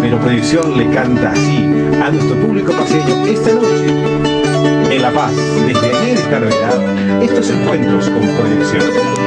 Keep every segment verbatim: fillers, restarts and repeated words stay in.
pero Proyección le canta así a nuestro público paseño esta noche en La Paz, desde ayer esta Navidad, estos encuentros con Proyección.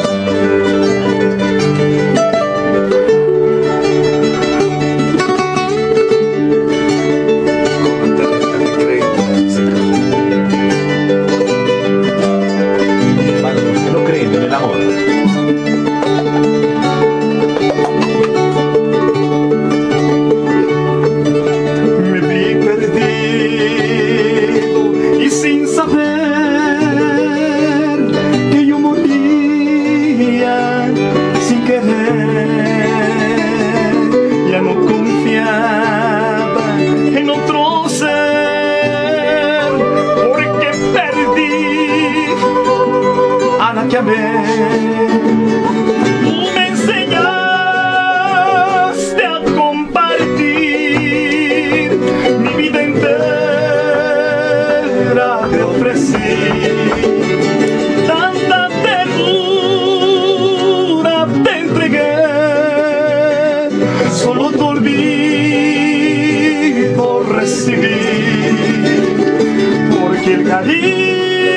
Me enseñaste a compartir mi vida entera, te ofrecí tanta ternura, te entregué, solo tu olvido recibí, porque el cariño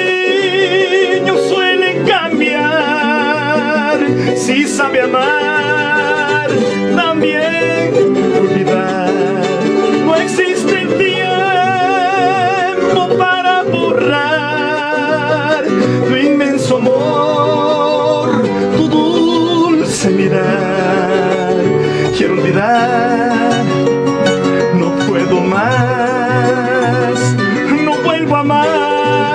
si sabe amar, también olvidar. No existe el tiempo para borrar tu inmenso amor, tu dulce mirar. Quiero olvidar, no puedo más, no vuelvo a amar.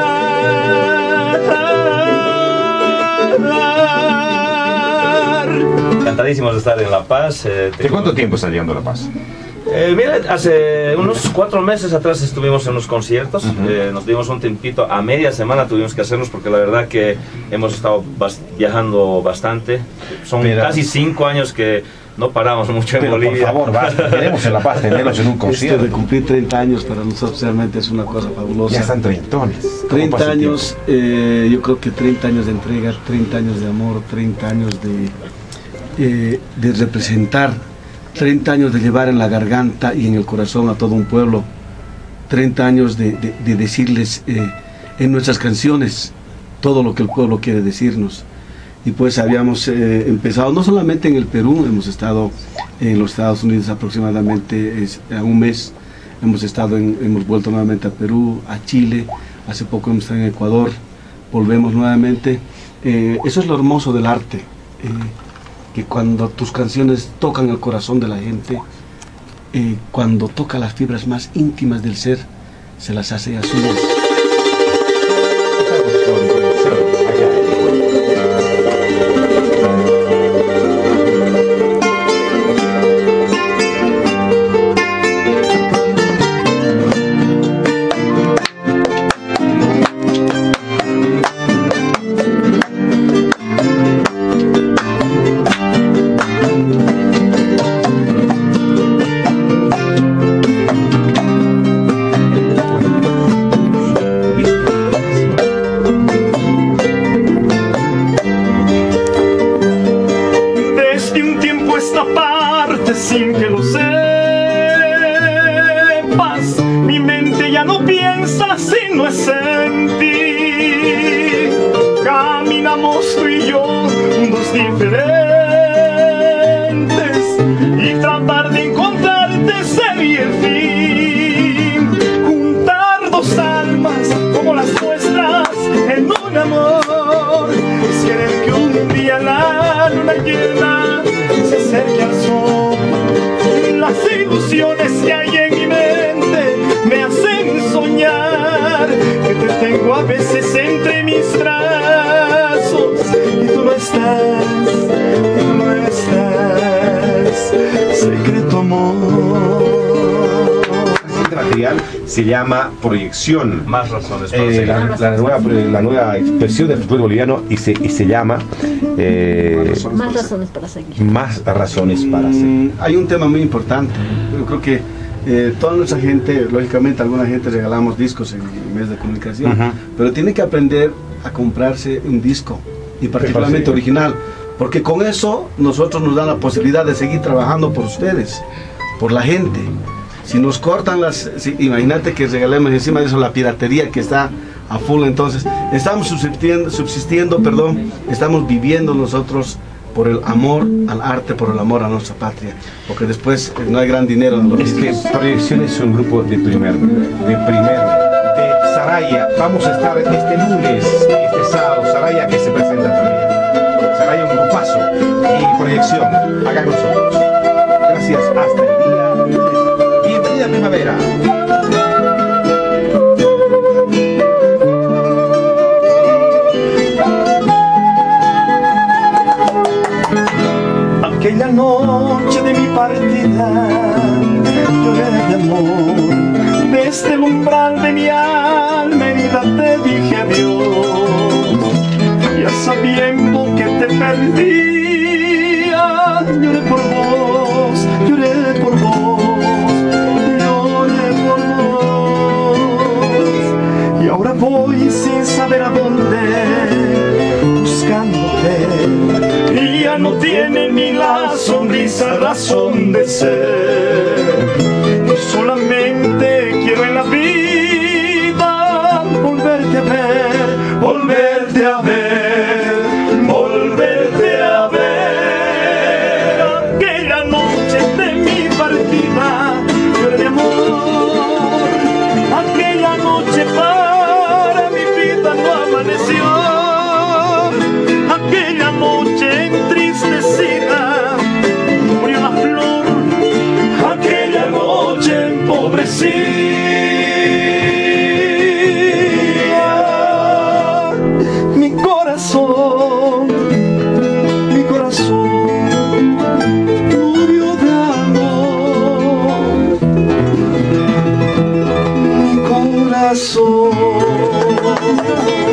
Encantadísimos de estar en La Paz. Eh, ¿De cuánto tiempo está llegando a La Paz? Eh, mira, hace unos cuatro meses atrás estuvimos en unos conciertos, uh-huh. eh, nos dimos un tiempito, a media semana tuvimos que hacernos porque la verdad que hemos estado bas viajando bastante. Son Mira. casi cinco años que no paramos mucho en Pero Bolivia. Por favor, basta, queremos en La Paz tenerlos en un concierto. Esto de cumplir treinta años para nosotros realmente es una cosa fabulosa. Ya están treintones. treinta años, eh, yo creo que treinta años de entrega, treinta años de amor, treinta años de... Eh, de representar, treinta años de llevar en la garganta y en el corazón a todo un pueblo, treinta años de, de, de decirles eh, en nuestras canciones todo lo que el pueblo quiere decirnos. Y pues habíamos eh, empezado no solamente en el Perú, hemos estado en los Estados Unidos aproximadamente es, a un mes, hemos estado en, hemos vuelto nuevamente a Perú, a Chile, hace poco hemos estado en Ecuador, volvemos nuevamente. Eh, eso es lo hermoso del arte. Eh, que cuando tus canciones tocan el corazón de la gente, eh, cuando toca las fibras más íntimas del ser, se las hace azules. Sin que lo sepas, mi mente ya no piensa si no es en ti. Caminamos tú y yo, dos diferentes, y tratar de encontrarte sería el fin. Juntar dos almas como las nuestras en un amor, es querer que un día la luna llena se acerque al sol. Las ilusiones que hay en mi mente me hacen soñar que te tengo a veces entre mis brazos y tú no estás, y tú no estás, secreto amor. Este material se llama Proyección. Más razones para eh, seguir. La, la, nueva, la nueva expresión del fútbol boliviano y se, y se llama eh, Más razones para seguir. Más razones para seguir. Hay un tema muy importante. Yo creo que eh, toda nuestra gente, lógicamente alguna gente regalamos discos en, en medios de comunicación, uh-huh. pero tiene que aprender a comprarse un disco, y particularmente original, porque con eso nosotros nos dan la posibilidad de seguir trabajando por ustedes. por la gente. Si nos cortan las, si, imagínate que regalemos encima de eso la piratería que está a full, entonces estamos subsistiendo, subsistiendo, perdón, estamos viviendo nosotros por el amor al arte, por el amor a nuestra patria, porque después eh, no hay gran dinero en lo que Es que Proyecciones es un grupo de primer, de primero, de Saraya. Vamos a estar este lunes, este sábado, Saraya que se presenta también. Saraya un grupazo y Proyección, acá con nosotros. Gracias, hasta el día lunes. Bienvenida a Primavera. Aquella noche de mi partida lloré de amor, desde el umbral de mi alma herida te dije adiós, ya sabiendo que te perdía, lloré por vos, lloré por vos, lloré por vos, y ahora voy sin saber a dónde, buscándote, y ya no tiene ni la sonrisa razón de ser. Solamente quiero en la vida volverte a ver, volverte a ver, volverte a ver. Aquella noche de mi partida lloré de amor, aquella noche para mi vida no amaneció. Aquella noche entristecida murió la flor, aquella noche empobrecida. Mi corazón, mi corazón murió de amor, mi corazón.